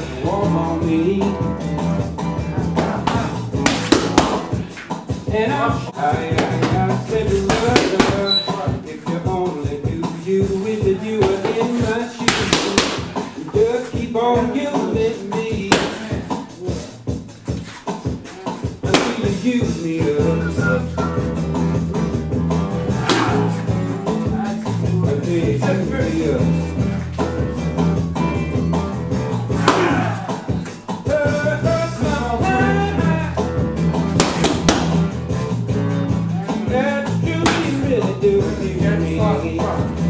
just warm on me. And I said, brother, if you only knew you, wish that you were in my shoes. Just keep on using me until you use me up. Until you use me up. That you really do me.